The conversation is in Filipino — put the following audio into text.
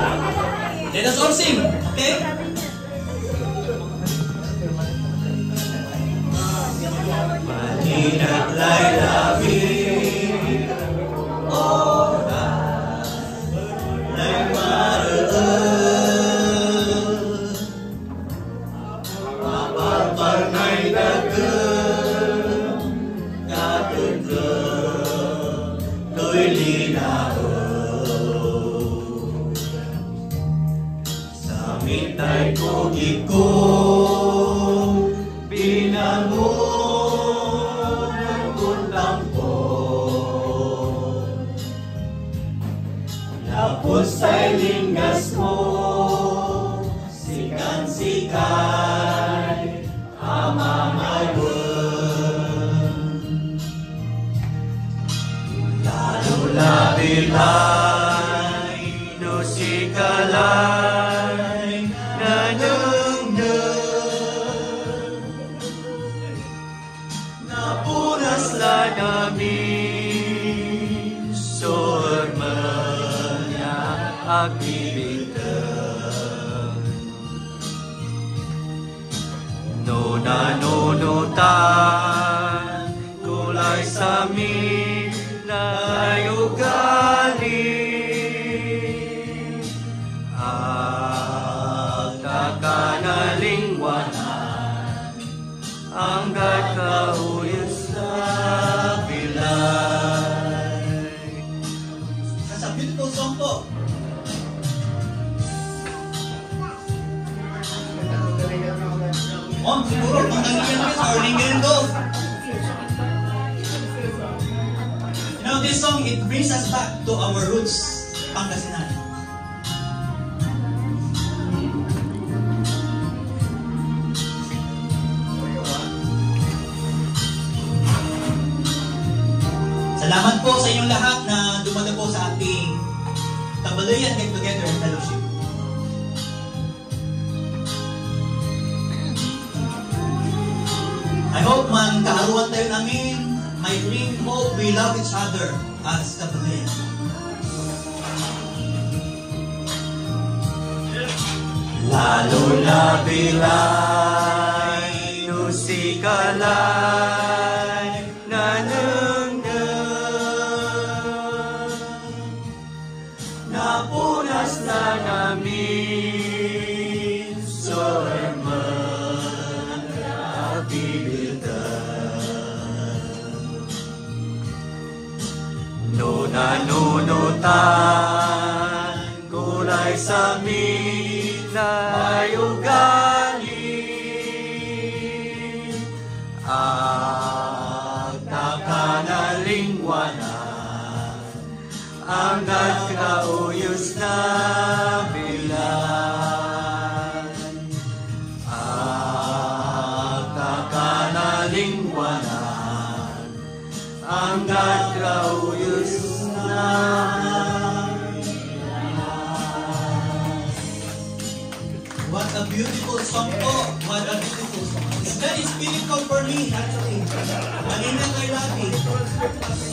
Let us all sing, okay? Maninag laylabi, ora, lay maraan, mapapangay dagan, katundang, to'y linao. Sa mitay kong ikong pinangon, Pusay linggas mo, sikan-sikay, amamayon. Lalo labilay, no sikalay, nanungnung. Napunas la namin, sorman agbibitan. No nanunutan, kulay sa amin na ugali. Kakanalingwanan, hanggat kahuyos na bilay. That's a beautiful song po. Siguro, pangkangin namin sa Orlinggan Golf. You know, this song, it brings us back to our roots, Pangasinan. Salamat po sa inyong lahat na dumalo po sa ating Tambaluyan Get Together Fellowship. I hope man kaharuan tayo namin. My dream, hope we love each other as Tambaluyan. Lalo na bilay, nusikalay, nanungnung. Napunas na namin, sorman, no nanunutan, kulay sa amin na ugali. Ang nakanalingwanan, ang nagkauyos na bilan. Ang nakanalingwanan, ang nagkauyos na bilan. What a beautiful song po! What a beautiful song! It's very spiritual for me, actually. Maninag laylabi.